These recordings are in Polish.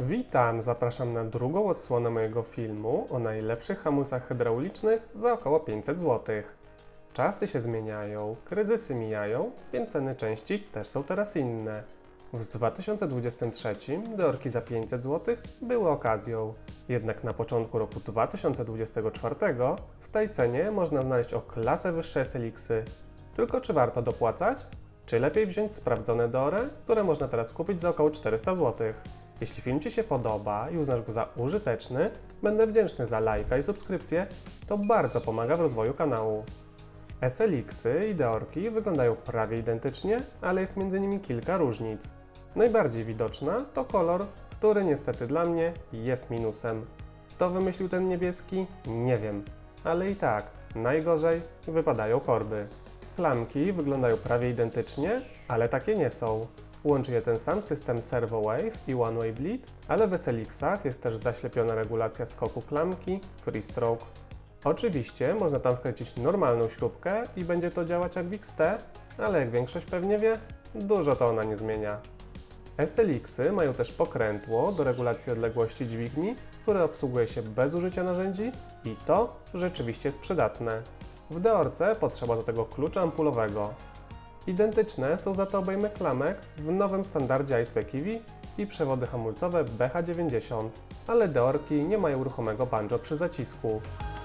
Witam, zapraszam na drugą odsłonę mojego filmu o najlepszych hamulcach hydraulicznych za około 500 zł. Czasy się zmieniają, kryzysy mijają, więc ceny części też są teraz inne. W 2023 deorki za 500 zł były okazją, jednak na początku roku 2024 w tej cenie można znaleźć o klasę wyższe SLX-y. Tylko czy warto dopłacać? Czy lepiej wziąć sprawdzone deory, które można teraz kupić za około 400 zł? Jeśli film Ci się podoba i uznasz go za użyteczny, będę wdzięczny za lajka i subskrypcję, to bardzo pomaga w rozwoju kanału. SLX-y i deorki wyglądają prawie identycznie, ale jest między nimi kilka różnic. Najbardziej widoczna to kolor, który niestety dla mnie jest minusem. Kto wymyślił ten niebieski? Nie wiem, ale i tak, najgorzej wypadają korby. Klamki wyglądają prawie identycznie, ale takie nie są. Łączy je ten sam system Servo Wave i One Way Bleed, ale w SLX-ach jest też zaślepiona regulacja skoku klamki Free Stroke. Oczywiście można tam wkręcić normalną śrubkę i będzie to działać jak w XT, ale jak większość pewnie wie, dużo to ona nie zmienia. SLX-y mają też pokrętło do regulacji odległości dźwigni, które obsługuje się bez użycia narzędzi i to rzeczywiście jest przydatne. W deorce potrzeba do tego klucza ampulowego. Identyczne są za to obejmy klamek w nowym standardzie ISP-Kiwi i przewody hamulcowe BH90, ale deorki nie mają ruchomego banjo przy zacisku.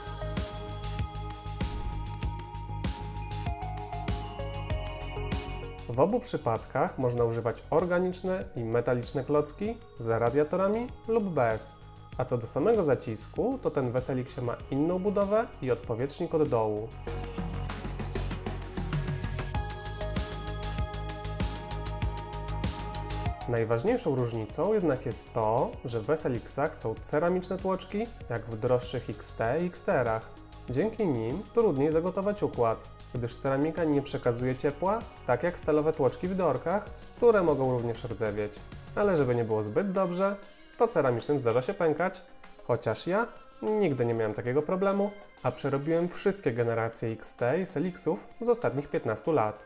W obu przypadkach można używać organiczne i metaliczne klocki z radiatorami lub bez. A co do samego zacisku, to ten w SLX-ie ma inną budowę i odpowietrznik od dołu. Najważniejszą różnicą jednak jest to, że w SLX-ach są ceramiczne tłoczki, jak w droższych XT i XTR-ach. Dzięki nim trudniej zagotować układ, gdyż ceramika nie przekazuje ciepła, tak jak stalowe tłoczki w deorkach, które mogą również rdzewieć. Ale żeby nie było zbyt dobrze, to ceramicznym zdarza się pękać, chociaż ja nigdy nie miałem takiego problemu, a przerobiłem wszystkie generacje XT i SLX-ów z ostatnich 15 lat.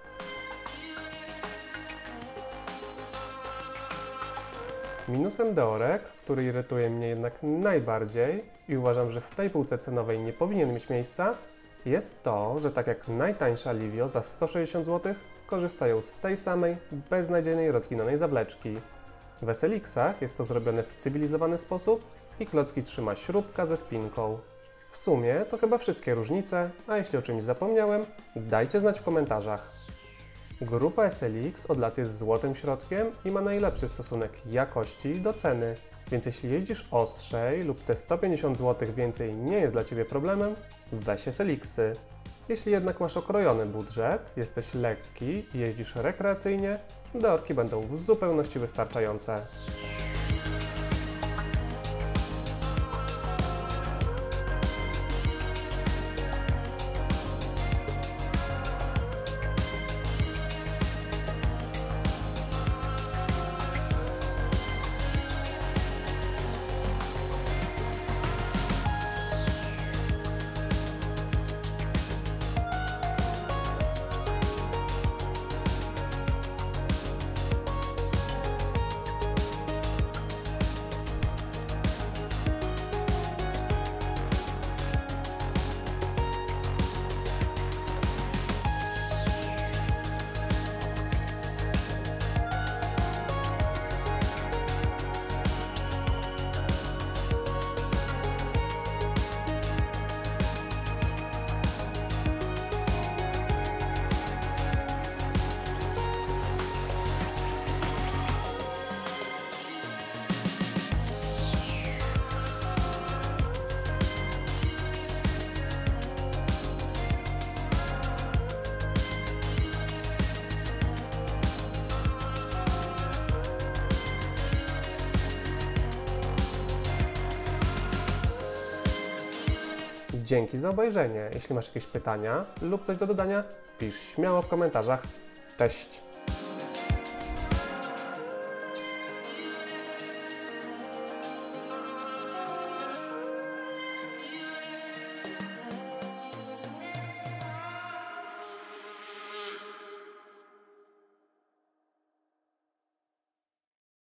Minusem deorek, który irytuje mnie jednak najbardziej i uważam, że w tej półce cenowej nie powinien mieć miejsca, jest to, że tak jak najtańsza Livio za 160 zł korzystają z tej samej, beznadziejnej rozginanej zawleczki. W SLX-ach jest to zrobione w cywilizowany sposób i klocki trzyma śrubka ze spinką. W sumie to chyba wszystkie różnice, a jeśli o czymś zapomniałem, dajcie znać w komentarzach. Grupa SLX od lat jest złotym środkiem i ma najlepszy stosunek jakości do ceny, więc jeśli jeździsz ostrzej lub te 150 zł więcej nie jest dla Ciebie problemem, weź SLX-y. Jeśli jednak masz okrojony budżet, jesteś lekki i jeździsz rekreacyjnie, deorki będą w zupełności wystarczające. Dzięki za obejrzenie. Jeśli masz jakieś pytania lub coś do dodania, pisz śmiało w komentarzach. Cześć!